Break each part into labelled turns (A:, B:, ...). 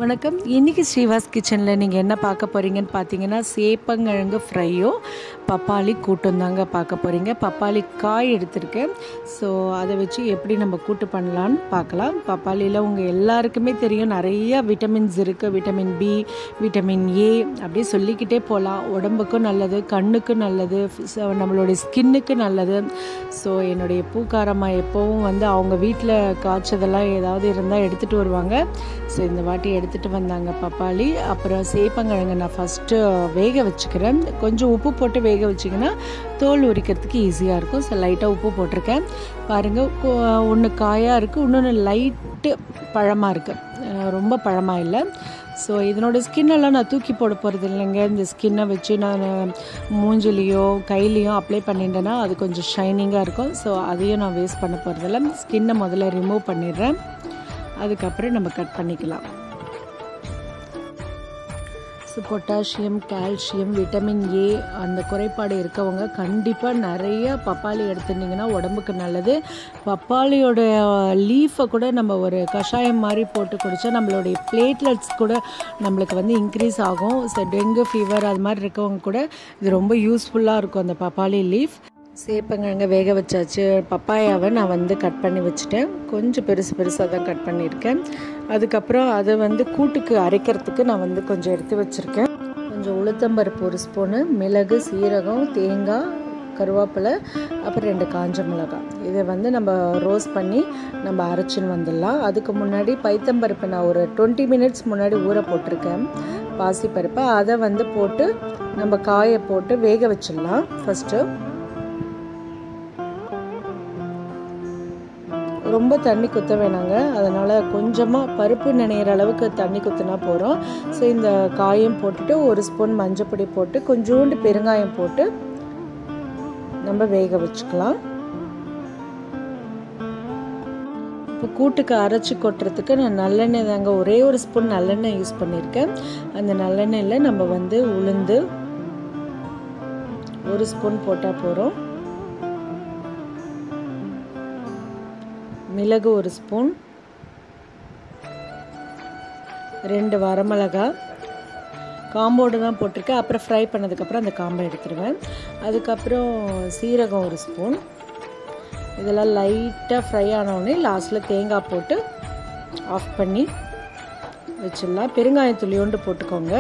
A: வணக்கம். இன்றைக்கி ஸ்ரீவாஸ் கிச்சனில் நீங்கள் என்ன பார்க்க போகிறீங்கன்னு பார்த்தீங்கன்னா, சேப்பங்கிழங்கு ஃப்ரையோ பப்பாளி கூட்டும் தாங்க பார்க்க போகிறீங்க. பப்பாளி காய் எடுத்திருக்கேன். ஸோ அதை வச்சு எப்படி நம்ம கூட்டு பண்ணலான்னு பார்க்கலாம். பப்பாளியில் உங்கள் எல்லாருக்குமே தெரியும், நிறைய விட்டமின்ஸ் இருக்குது. விட்டமின் பி, விட்டமின் ஏ, அப்படியே சொல்லிக்கிட்டே போகலாம். உடம்புக்கும் நல்லது, கண்ணுக்கும் நல்லது, நம்மளுடைய ஸ்கின்னுக்கு நல்லது. ஸோ என்னுடைய பூக்காரம்மா எப்போவும் அவங்க வீட்டில் காய்ச்சதெல்லாம் ஏதாவது இருந்தால் எடுத்துகிட்டு வருவாங்க. ஸோ இந்த வாட்டி எடுத்துகிட்டு வந்தாங்க பப்பாளி. அப்புறம் சேப்பங்கிழங்கு நான் ஃபஸ்ட்டு வேக வச்சுக்கிறேன். கொஞ்சம் உப்பு போட்டு வேக வச்சிங்கன்னா தோல் உரிக்கிறதுக்கு ஈஸியாக இருக்கும். ஸோ லைட்டாக உப்பு போட்டிருக்கேன். பாருங்கள், ஒன்று காயாக இருக்குது, இன்னொன்று லைட்டு பழமாக இருக்குது, ரொம்ப பழமாக இல்லை. ஸோ இதனோட ஸ்கின்னெல்லாம் நான் தூக்கி போட போகிறது இல்லைங்க. இந்த ஸ்கின்னை வச்சு நான் மூஞ்சிலையோ கையிலையும் அப்ளை பண்ணிட்டேன்னா அது கொஞ்சம் ஷைனிங்காக இருக்கும். ஸோ அதையும் நான் வேஸ்ட் பண்ண போகிறதில்ல. ஸ்கின்னை முதல்ல ரிமூவ் பண்ணிடுறேன், அதுக்கப்புறம் நம்ம கட் பண்ணிக்கலாம். So potassium, calcium, vitamin A அந்த குறைபாடு இருக்கவங்க கண்டிப்பாக நிறைய பப்பாளி எடுத்துட்டிங்கன்னா உடம்புக்கு நல்லது. பப்பாளியோட லீஃபை கூட நம்ம ஒரு கஷாயம் மாதிரி போட்டு குடித்தா நம்மளுடைய பிளேட்லெட்ஸ் கூட நம்மளுக்கு இன்க்ரீஸ் ஆகும். ஸோ டெங்கு ஃபீவர் அது மாதிரி இருக்கவங்க கூட இது ரொம்ப யூஸ்ஃபுல்லாக இருக்கும் அந்த பப்பாளி லீஃப். சேப்பங்கிழங்க வேக வச்சாச்சு. பப்பாயாவை நான் கட் பண்ணி வச்சுட்டேன். கொஞ்சம் பெருசாக தான் கட் பண்ணியிருக்கேன். அதுக்கப்புறம் அதை கூட்டுக்கு அரைக்கிறதுக்கு நான் கொஞ்சம் எடுத்து வச்சுருக்கேன். கொஞ்சம் உளுத்தம்பருப்பு ஒரு ஸ்பூனு, மிளகு, சீரகம், தேங்காய், கருவேப்பிலை, அப்புறம் 2 காஞ்ச மிளகாய். இதை நம்ம ரோஸ்ட் பண்ணி நம்ம அரைச்சின்னு வந்துடலாம். அதுக்கு முன்னாடி பைத்தம்பருப்பு நான் ஒரு 20 மினிட்ஸ் முன்னாடி ஊற போட்டிருக்கேன். பாசிப்பருப்பை அதை போட்டு நம்ம காயை போட்டு வேக வச்சிடலாம். ஃபஸ்ட்டு ரொம்ப தண்ணி குத்த வேணாங்க, அதனால் கொஞ்சமாக பருப்பு நினைக்கிற அளவுக்கு தண்ணி குத்தினா போகிறோம். ஸோ இந்த காயும் போட்டுட்டு ஒரு ஸ்பூன் மஞ்சப்பொடி போட்டு கொஞ்சோண்டு பெருங்காயம் போட்டு நம்ம வேக வச்சுக்கலாம். இப்போ கூட்டுக்கு அரைச்சி கொட்டுறதுக்கு நான் நல்லெண்ணெய் தாங்க, ஒரே ஒரு ஸ்பூன் நல்லெண்ணெய் யூஸ் பண்ணியிருக்கேன். அந்த நல்லெண்ணெயில் நம்ம உளுந்து ஒரு ஸ்பூன் போட்டால் போகிறோம், மிளகு ஒரு ஸ்பூன், 2 வரமிளகாய் காம்போடு தான் போட்டிருக்கேன். அப்புறம் ஃப்ரை பண்ணதுக்கப்புறம் அந்த காம்பை எடுத்துருவேன். அதுக்கப்புறம் சீரகம் ஒரு ஸ்பூன். இதெல்லாம் லைட்டாக ஃப்ரை ஆனவுடனே லாஸ்ட்டில் தேங்காய் போட்டு ஆஃப் பண்ணி வச்சிடலாம். பெருங்காயம் துளியோண்டு போட்டுக்கோங்க.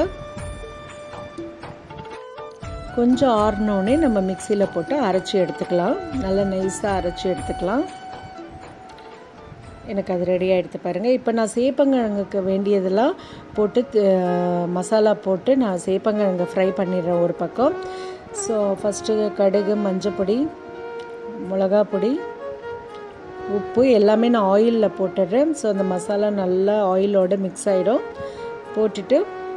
A: கொஞ்சம் ஆறினோடனே நம்ம மிக்சியில் போட்டு அரைச்சி எடுத்துக்கலாம். நல்லா நைஸாக அரைச்சி எடுத்துக்கலாம். எனக்கு அது ரெடியாக எடுத்து பாருங்கள். இப்போ நான் சேப்பங்கிழங்குக்கு வேண்டியதெல்லாம் போட்டு மசாலா போட்டு நான் சேப்பங்கிழங்கு ஃப்ரை பண்ணிடுறேன் ஒரு பக்கம். ஸோ ஃபஸ்ட்டு கடுகு, மஞ்சப்பொடி, மிளகா பொடி, உப்பு எல்லாமே நான் ஆயிலில் போட்டுடுறேன். ஸோ அந்த மசாலா நல்லா ஆயிலோடு மிக்ஸ் ஆகிடும். போட்டுட்டு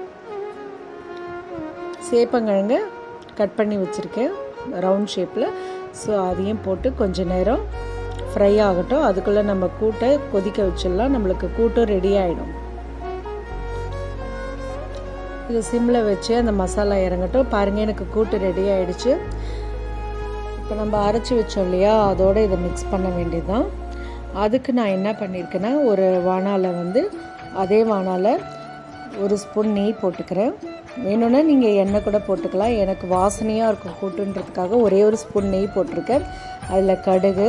A: சேப்பங்கிழங்கு கட் பண்ணி வச்சுருக்கேன் ரவுண்ட் ஷேப்பில். ஸோ அதையும் போட்டு கொஞ்சம் நேரம் ஃப்ரை ஆகட்டும். அதுக்குள்ளே நம்ம கூட்டை கொதிக்க வச்சிடலாம். நம்மளுக்கு கூட்டும் ரெடி ஆகிடும். இது சிம்மில் வச்சு அந்த மசாலா இறங்கட்டும். பாருங்கள், எனக்கு கூட்டு ரெடி ஆகிடுச்சு. இப்போ நம்ம அரைச்சி வச்சோம் இல்லையா, அதோடு இதை மிக்ஸ் பண்ண வேண்டியது தான். அதுக்கு நான் என்ன பண்ணியிருக்கேன்னா, ஒரு வாணாவில் அதே வாணாவில் ஒரு ஸ்பூன் நெய் போட்டுக்கிறேன். வேணும்னா நீங்கள் எண்ணெய் கூட போட்டுக்கலாம். எனக்கு வாசனையாக இருக்கும் கூட்டுன்றதுக்காக ஒரே ஒரு ஸ்பூன் நெய் போட்டிருக்கேன். அதில் கடுகு,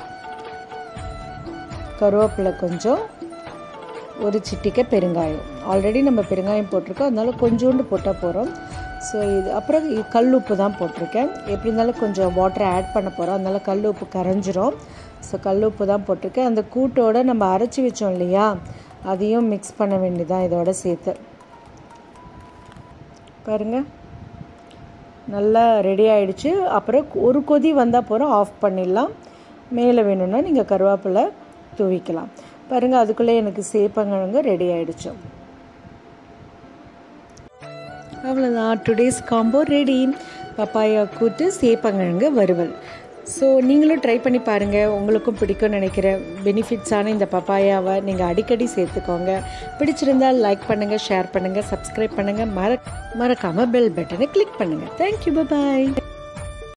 A: கருவேப்பிலை கொஞ்சம், ஒரு சிட்டிக்கை பெருங்காயம். ஆல்ரெடி நம்ம பெருங்காயம் போட்டிருக்கோம், அதனால கொஞ்சோண்டு போட்டால் போகிறோம். ஸோ இது அப்புறம் கல் உப்பு தான் போட்டிருக்கேன். எப்படி இருந்தாலும் கொஞ்சம் வாட்டரை ஆட் பண்ண போகிறோம், அதனால கல் உப்பு கரைஞ்சிரும். ஸோ கல் உப்பு தான் போட்டிருக்கேன். அந்த கூட்டோடு நம்ம அரைச்சி வச்சோம் இல்லையா, அதையும் மிக்ஸ் பண்ண வேண்டியதான் இதோட சேர்த்து. பாருங்கள், நல்லா ரெடி ஆகிடுச்சு. அப்புறம் ஒரு கொதி வந்தால் போகிறோம், ஆஃப் பண்ணிடலாம். மேலே வேணும்னா நீங்கள் கருவேப்பிலை தூவிக்கலாம். பாருங்கள், அதுக்குள்ளே எனக்கு சேப்பங்கிழங்கு ரெடி ஆகிடுச்சு. அவ்வளோதான், டுடேஸ் காம்போ ரெடி. பப்பாயா கூட்டு, சேப்பங்கிழங்கு வறுவல். ஸோ நீங்களும் ட்ரை பண்ணி பாருங்கள், உங்களுக்கும் பிடிக்கும்னு நினைக்கிறேன். பெனிஃபிட்ஸான இந்த பப்பாயாவை நீங்கள் அடிக்கடி சேர்த்துக்கோங்க. பிடிச்சிருந்தால் லைக் பண்ணுங்கள், ஷேர் பண்ணுங்கள், சப்ஸ்கிரைப் பண்ணுங்கள், மறக்காமல் பெல் பட்டனை கிளிக் பண்ணுங்கள். தேங்க்யூ, பாய்.